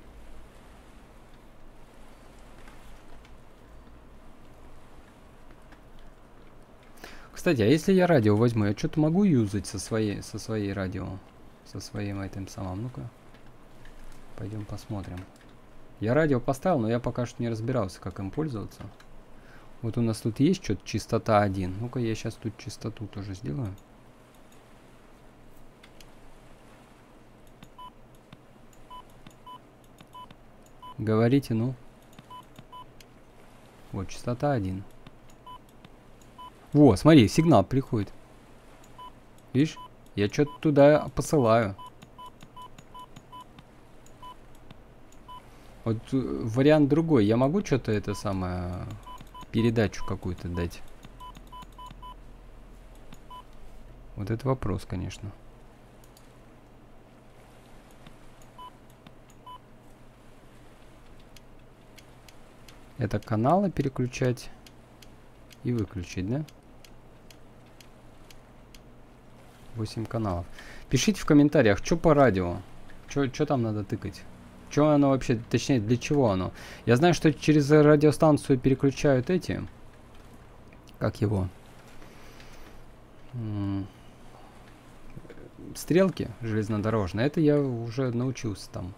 Кстати, а если я радио возьму, я что-то могу юзать со своей, со своей радио? Со своим этим самым. Ну-ка. Пойдем посмотрим. Я радио поставил, но я пока что не разбирался, как им пользоваться. Вот у нас тут есть что-то частота один. Ну-ка, я сейчас тут частоту тоже сделаю. Говорите, ну. Вот, частота один. Во, смотри, сигнал приходит. Видишь? Я что-то туда посылаю. Вот вариант другой. Я могу что-то это самое... передачу какую-то дать? Вот это вопрос, конечно. Это каналы переключать и выключить, да? восемь каналов. Пишите в комментариях, что по радио. Что там надо тыкать? Что оно вообще, точнее, для чего оно? Я знаю, что через радиостанцию переключают эти... Как его? М- стрелки железнодорожные. Это я уже научился там.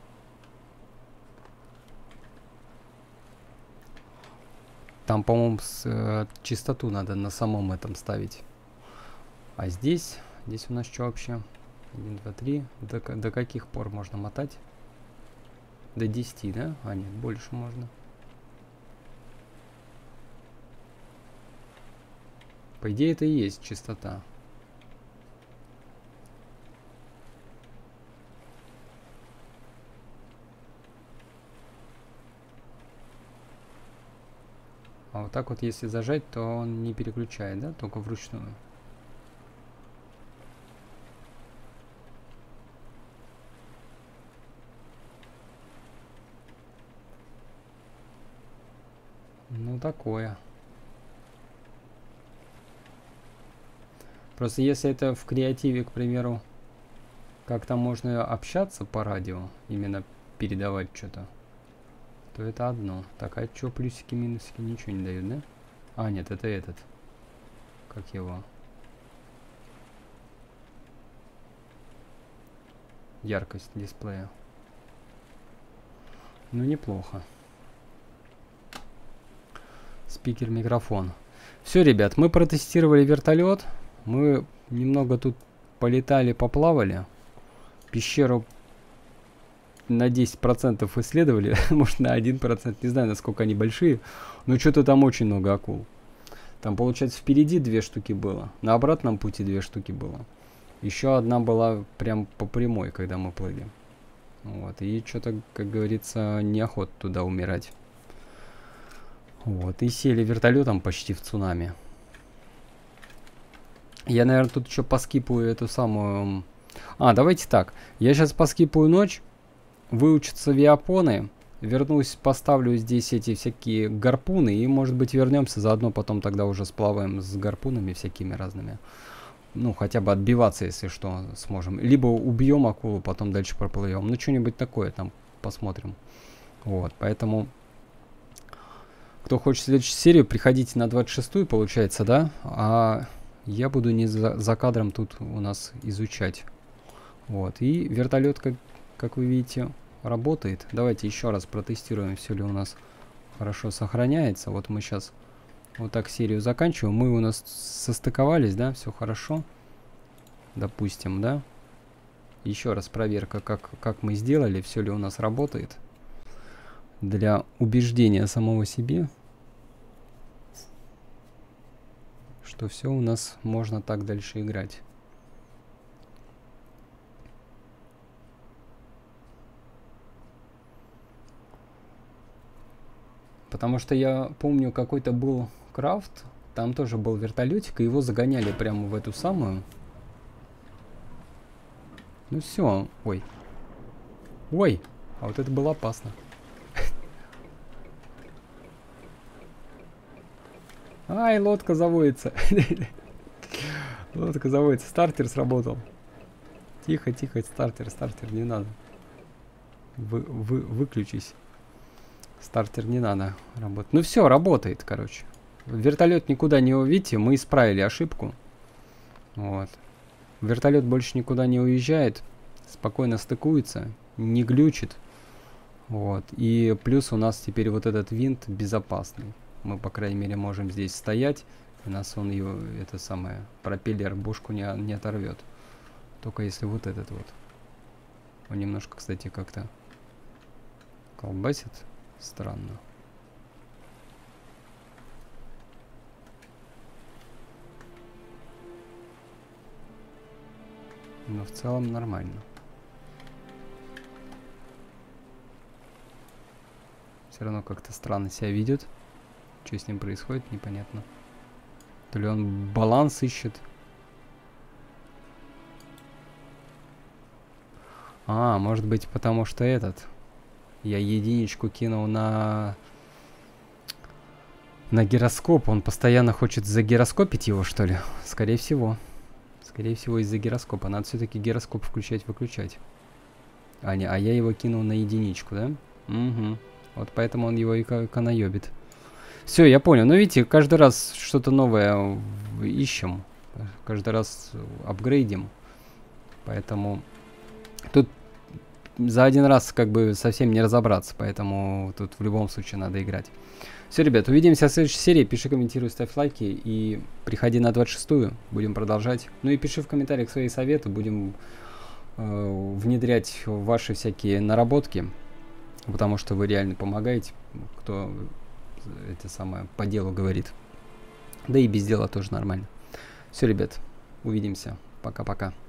Там, по-моему, э, частоту надо на самом этом ставить. А здесь... Здесь у нас что вообще? один, два, три. До, до каких пор можно мотать? До десяти, да? А, нет, больше можно. По идее, это и есть частота. А вот так вот, если зажать, то он не переключает, да? Только вручную. Ну, такое. Просто если это в креативе, к примеру, как-то можно общаться по радио, именно передавать что-то, то это одно. Так, а что плюсики, минусики ничего не дают, да? А, нет, это этот. Как его? Яркость дисплея. Ну, неплохо. Спикер, микрофон. Все, ребят, мы протестировали вертолет. Мы немного тут полетали, поплавали. Пещеру на десять процентов исследовали. Может, на один процент. Не знаю, насколько они большие. Но что-то там очень много акул. Там, получается, впереди две штуки было. На обратном пути две штуки было. Еще одна была прям по прямой, когда мы плыли. Вот. И что-то, как говорится, неохота туда умирать. Вот, и сели вертолетом почти в цунами. Я, наверное, тут еще поскипаю эту самую... А, давайте так. Я сейчас поскипаю ночь, выучатся виапоны, вернусь, поставлю здесь эти всякие гарпуны, и, может быть, вернемся, заодно потом тогда уже сплаваем с гарпунами всякими разными. Ну, хотя бы отбиваться, если что, сможем. Либо убьем акулу, потом дальше проплывем. Ну, что-нибудь такое там посмотрим. Вот, поэтому... Кто хочет следующую серию, приходите на двадцать шестую, получается, да? А я буду не за, за кадром тут у нас изучать. Вот. И вертолет, как, как вы видите, работает. Давайте еще раз протестируем, все ли у нас хорошо сохраняется. Вот мы сейчас вот так серию заканчиваем. Мы у нас состыковались, да? Все хорошо. Допустим, да? Еще раз проверка, как, как мы сделали, все ли у нас работает. Для убеждения самого себе, что все у нас можно так дальше играть. Потому что я помню, какой-то был крафт, там тоже был вертолетик, и его загоняли прямо в эту самую. Ну все, ой. Ой, а вот это было опасно. Ай, лодка заводится. Лодка заводится. Стартер сработал. Тихо, тихо, стартер, стартер, не надо. Вы, вы, выключись. Стартер не надо работать. Ну все, работает, короче. Вертолет никуда не увидите, мы исправили ошибку. Вот. Вертолет больше никуда не уезжает. Спокойно стыкуется, не глючит. Вот. И плюс у нас теперь вот этот винт безопасный. Мы, по крайней мере, можем здесь стоять, и нас он ее, это самое, пропеллер, бушку не, не оторвет. Только если вот этот вот. Он немножко, кстати, как-то колбасит. Странно. Но в целом нормально. Все равно как-то странно себя ведет. Что с ним происходит, непонятно. То ли он баланс ищет. А, может быть, потому что этот... Я единичку кинул на... На гироскоп. Он постоянно хочет загироскопить его, что ли? Скорее всего. Скорее всего, из-за гироскопа. Надо все-таки гироскоп включать-выключать. А, не, а я его кинул на единичку, да? Угу. Вот поэтому он его и канаёбит. Все, я понял. Ну, видите, каждый раз что-то новое ищем. Каждый раз апгрейдим. Поэтому тут за один раз как бы совсем не разобраться. Поэтому тут в любом случае надо играть. Все, ребят, увидимся в следующей серии. Пиши, комментируй, ставь лайки. И приходи на двадцать шестую. Будем продолжать. Ну и пиши в комментариях свои советы. Будем э, внедрять ваши всякие наработки. Потому что вы реально помогаете. Кто... это самое по делу говорит. Да и без дела тоже нормально. Все, ребят, увидимся. Пока-пока.